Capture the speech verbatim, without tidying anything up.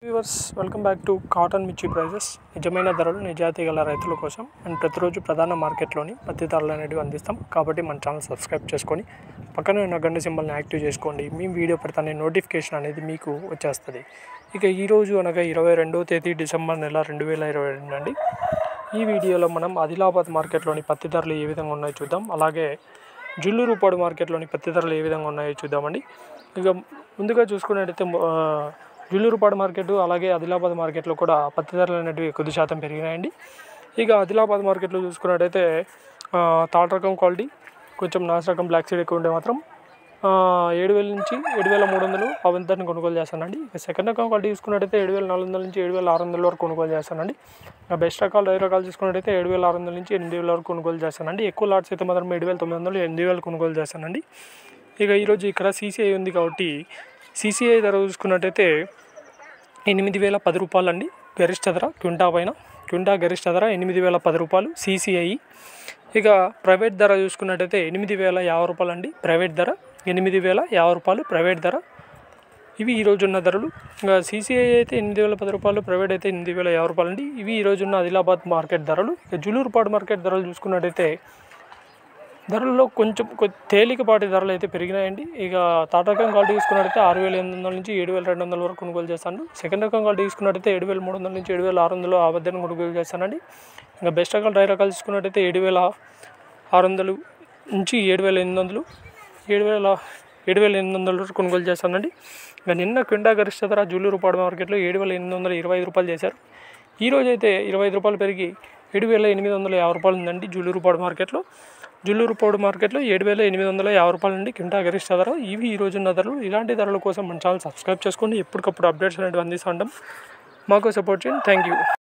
Viewers welcome back to cotton mirchi prices. నిజమైన ధరలు నిజాయితీ గల రైతుల కోసం అండ్ ప్రతిరోజు ప్రధాన మార్కెట్లోని పత్తి ధరలు అనేవి అందిస్తాం. కాబట్టి మన ఛానల్ సబ్స్క్రైబ్ చేసుకొని పక్కన ఉన్న గంట సింబల్ని యాక్టివ్ చేసుకోండి. మీ వీడియో పెడతానే నోటిఫికేషన్ అనేది మీకు వచ్చేస్తుంది. ఇక ఈరోజు అనగా ఇరవై రెండవ తేదీ డిసెంబర్ నెల రెండు వేల ఇరవై రెండు అండి. ఈ వీడియోలో మనం ఆదిలాబాద్ మార్కెట్లోని పత్తి ధరలు ఏ విధంగా ఉన్నాయో చూద్దాం. అలాగే జుల్లూరుపాడు మార్కెట్లోని పత్తి ధరలు ఏ విధంగా ఉన్నాయో చూద్దామండి. ఇక ముందుగా చూసుకున్నట్టయితే జుల్లూరుపాడు మార్కెట్ అలాగే ఆదిలాబాద్ మార్కెట్లో కూడా పత్తి ధరలు అనేవి కొద్ది శాతం పెరిగినాయండి. ఇక ఆదిలాబాద్ మార్కెట్లో చూసుకున్నట్టయితే థర్డ్ రకం క్వాలిటీ కొంచెం నాస్ రకం బ్లాక్ సీడ్ ఎక్కువ ఉంటే మాత్రం ఏడు వేల నుంచి ఏడు వేల మూడు వందలు అవంతాన్ని కొనుగోలు చేస్తానండి. ఇక సెకండ్ రకం క్వాలిటీ చూసుకున్నట్టయితే ఏడు వేల నాలుగు వందల నుంచి ఏడు వేల ఆరు వందల వరకు కొనుగోలు చేస్తానండి. ఇక బెస్ట్ రకాలు ఐదు రకాలు చూసుకున్నట్టయితే ఏడు వేల ఆరు వందల నుంచి ఎనిమిది వేల వరకు కొనుగోలు చేస్తానండి. ఎక్కువ లాట్స్ అయితే మాత్రం ఏడు వేల తొమ్మిది వందలు ఎనిమిది వేలు కొనుగోలు చేస్తానండి. ఇక ఈరోజు ఇక్కడ సీసీఐ ఉంది కాబట్టి సీసీఐ ధర చూసుకున్నట్టయితే ఎనిమిది వేల పది రూపాయలు అండి. గరిష్ట ధర క్వింటా పైన క్వింటా గరిష్ట ధర ఎనిమిది వేల పది రూపాయలు సీసీఐ. ఇక ప్రైవేట్ ధర చూసుకున్నట్టయితే ఎనిమిది వేల యాభై రూపాయలు అండి. ప్రైవేట్ ధర ఎనిమిది వేల యాభై రూపాయలు ప్రైవేట్ ధర. ఇవి ఈరోజు ఉన్న ధరలు. ఇంకా సీసీఐ అయితే ఎనిమిది వేల పది రూపాయలు, ప్రైవేట్ అయితే ఎనిమిది వేల యాభై రూపాయలు అండి. ఇవి ఈరోజు ఉన్న ఆదిలాబాద్ మార్కెట్ ధరలు. ఇక జుల్లూరుపాడు మార్కెట్ ధరలు చూసుకున్నట్టయితే ధరల్లో కొంచెం తేలికపాటి ధరలు అయితే పెరిగినాయండి. ఇక థర్డ్ రకం క్వాలిటీ తీసుకున్నట్టయితే ఆరు వేల ఎనిమిది వందల నుంచి ఏడు వేల రెండు వందల వరకు కొనుగోలు చేస్తాను. సెకండ్ రకం క్వాలిటీ తీసుకున్నట్టయితే ఏడు వేల మూడు వందల నుంచి ఏడు వేల ఆరు వందలు ఆ మధ్యన కొనుగోలు చేస్తానండి. ఇంకా బెస్ట్ రకాలు డ్రై రకాలు తీసుకున్నట్టయితే ఏడు వేల ఆరు వందలు నుంచి ఏడు వేల ఎనిమిది వందలు ఏడు వేల ఏడు వేల ఎనిమిది వందల వరకు కొనుగోలు చేస్తానండి. ఇంకా నిన్న క్వింటా గరిష్ట ధర జుల్లూరుపాడు మార్కెట్లో ఏడు వేల ఎనిమిది వందల ఇరవై ఐదు రూపాయలు చేశారు. ఈరోజు అయితే ఇరవై ఐదు రూపాయలు పెరిగి ఏడు వేల ఎనిమిది వందల యాభై రూపాయలు ఉందండి. జుల్లూరుపాడు మార్కెట్లో జుల్లూరుపాడు మార్కెట్లో ఏడు వేల ఎనిమిది వందల యాభై రూపాయలు నుండి క్వింటా గరిష్ట ధర. ఇవి ఈ రోజున్న ధరలు. ఇలాంటి ధరల కోసం మన ఛానల్ సబ్స్క్రైబ్ చేసుకోండి. ఎప్పటికప్పుడు అప్డేట్స్ అనేవి అందిస్తూ ఉంటాం. మాకు సపోర్ట్ చేయండి. Thank you.